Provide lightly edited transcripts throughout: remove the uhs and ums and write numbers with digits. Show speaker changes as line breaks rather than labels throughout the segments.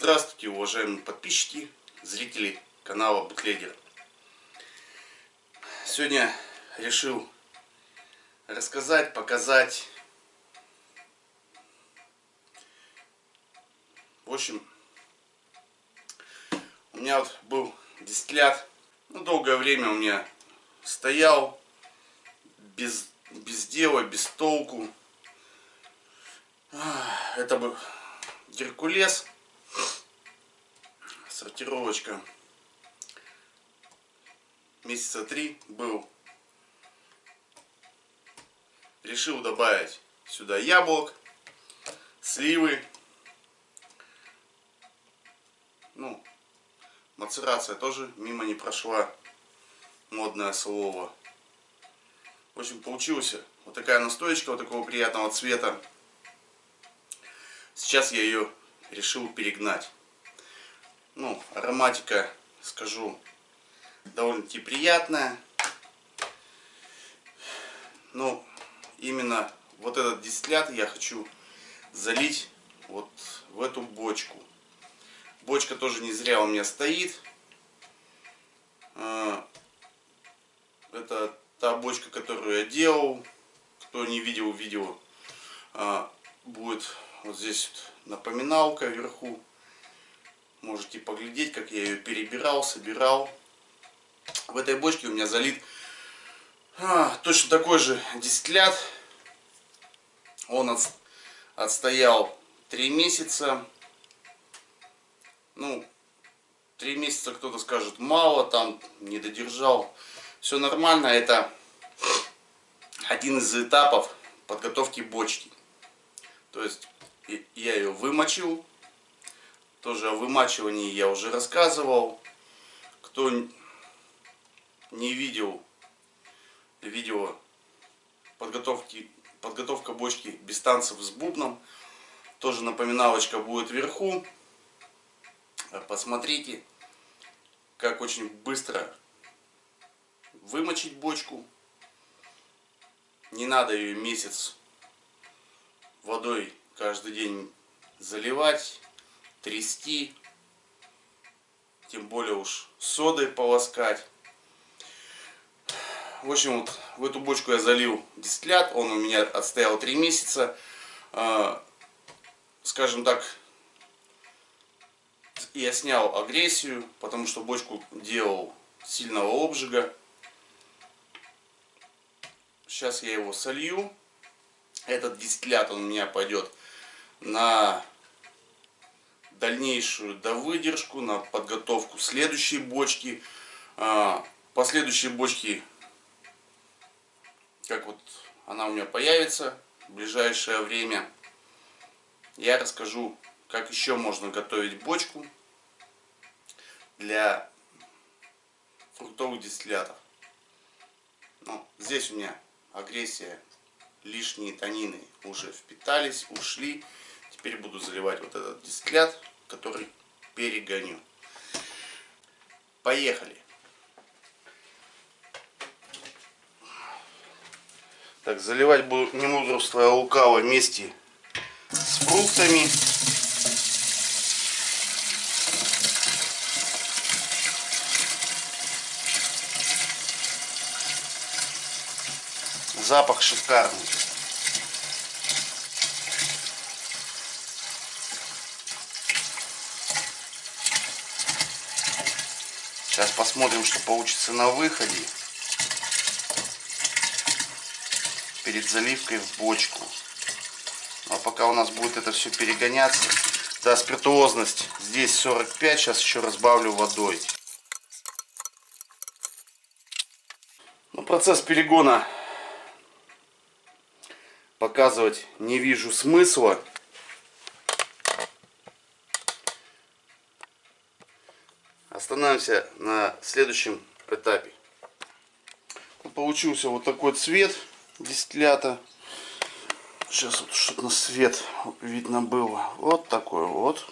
Здравствуйте, уважаемые подписчики, зрители канала Бутлегер. Сегодня решил рассказать, показать. В общем, у меня вот был дистиллят. Долгое время у меня стоял без дела, без толку. Это был Геркулес. Сортировочка. Месяца 3 был. Решил добавить сюда яблок, сливы. Мацерация тоже мимо не прошла. Модное слово. В общем, получилась вот такая настоечка, вот такого приятного цвета. Сейчас я ее решил перегнать. Ароматика, скажу, довольно-таки приятная. Но именно вот этот дистиллят я хочу залить вот в эту бочку. Бочка тоже не зря у меня стоит. Это та бочка, которую я делал. Кто не видел видео, будет вот здесь вот напоминалка вверху. Можете поглядеть, как я ее перебирал, собирал. В этой бочке у меня залит точно такой же дистиллят. Он отстоял 3 месяца. 3 месяца кто-то скажет мало, там не додержал. Все нормально, это один из этапов подготовки бочки. То есть я ее вымочил. Тоже о вымачивании я уже рассказывал. Кто не видел видео подготовка бочки без танцев с бубном, тоже напоминалочка будет вверху. Посмотрите, как очень быстро вымочить бочку. Не надо ее месяц водой каждый день заливать, трясти, тем более уж содой полоскать. В общем, вот в эту бочку я залил дистиллят, он у меня отстоял 3 месяца. Скажем так, я снял агрессию, потому что бочку делал сильного обжига. Сейчас я его солью. Этот дистиллят он у меня пойдет на дальнейшую довыдержку, на подготовку следующей бочки. По следующей бочке, как вот она у меня появится в ближайшее время, я расскажу, как еще можно готовить бочку для фруктовых дистиллятов. Здесь у меня агрессия, лишние танины уже впитались, ушли. Теперь буду заливать вот этот дистиллят, который перегоню. Поехали. Так, заливать буду, не мудрствуя лукаво, вместе с фруктами. Запах шикарный. Сейчас посмотрим, что получится на выходе перед заливкой в бочку. А пока у нас будет это все перегоняться. Да, спиртуозность здесь 45, сейчас еще разбавлю водой. Процесс перегона показывать не вижу смысла. Остановимся на следующем этапе. Получился вот такой цвет дистиллята. Сейчас вот чтобы на свет видно было. Вот такой вот.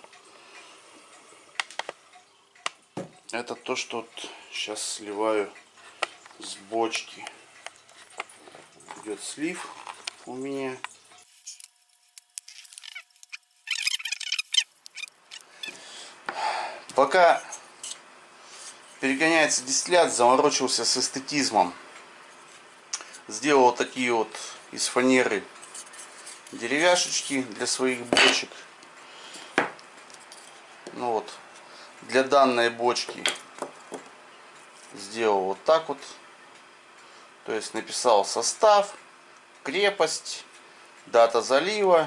Это то, что сейчас сливаю с бочки. Идет слив у меня. Пока перегоняется дистиллят, заморочился с эстетизмом. Сделал вот такие вот из фанеры деревяшечки для своих бочек. Ну вот, для данной бочки сделал вот так вот. То есть написал состав, крепость, дата залива,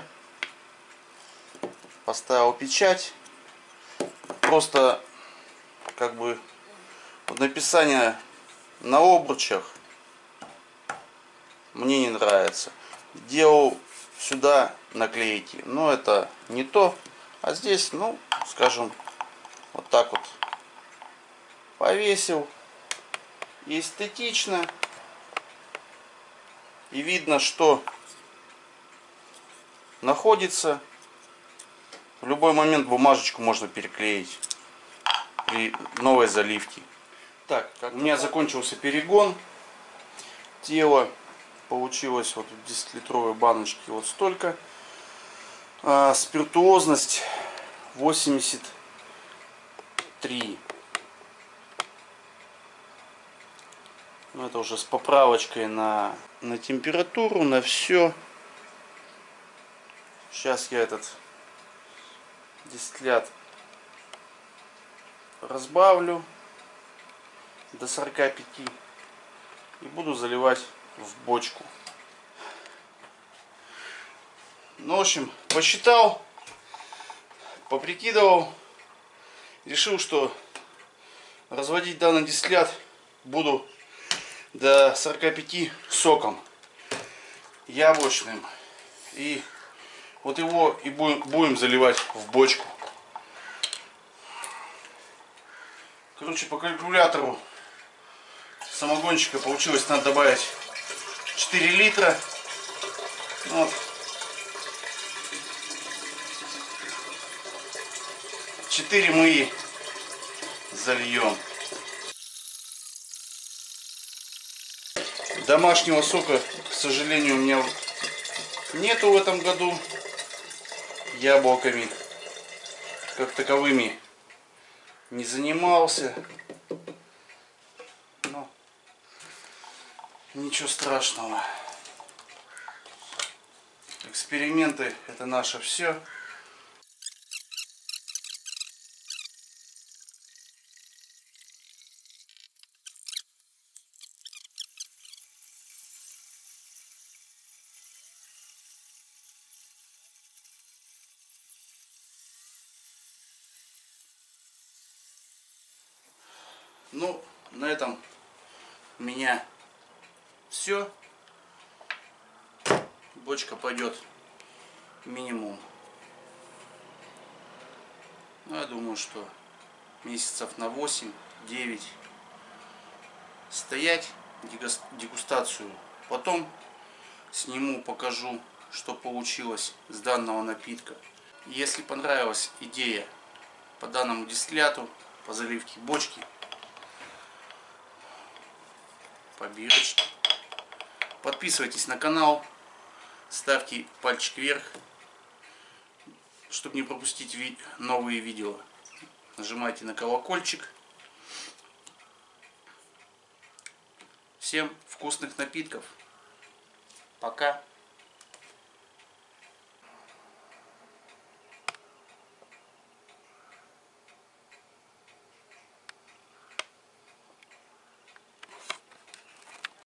поставил печать. Просто как бы вот написание на обручах мне не нравится. Делал сюда наклейки, но это не то. А здесь, ну, скажем, вот так вот повесил. И эстетично. И видно, что находится. В любой момент бумажечку можно переклеить при новой заливке. Так, у меня закончился перегон. Тело получилось вот в 10-литровой баночке вот столько. Спиртуозность 83. Ну, это уже с поправочкой на температуру, на все. Сейчас я этот дистиллят разбавлю до 45 и буду заливать в бочку. Ну, в общем, посчитал, поприкидывал, решил, что разводить данный дистиллят буду до 45 соком яблочным. И вот его и будем заливать в бочку. Короче, по калькулятору самогончика получилось, надо добавить 4 литра. Вот. 4 мы зальем. Домашнего сока, к сожалению, у меня нету в этом году. Яблоками как таковыми не занимался. Но ничего страшного. Эксперименты — это наше все. Ну, на этом у меня все. Бочка пойдет минимум. Ну, я думаю, что месяцев на 8-9 стоять, дегустацию. Потом сниму, покажу, что получилось с данного напитка. Если понравилась идея по данному дистилляту, по заливке бочки, по бирочке, подписывайтесь на канал, ставьте пальчик вверх, чтобы не пропустить новые видео. Нажимайте на колокольчик. Всем вкусных напитков. Пока.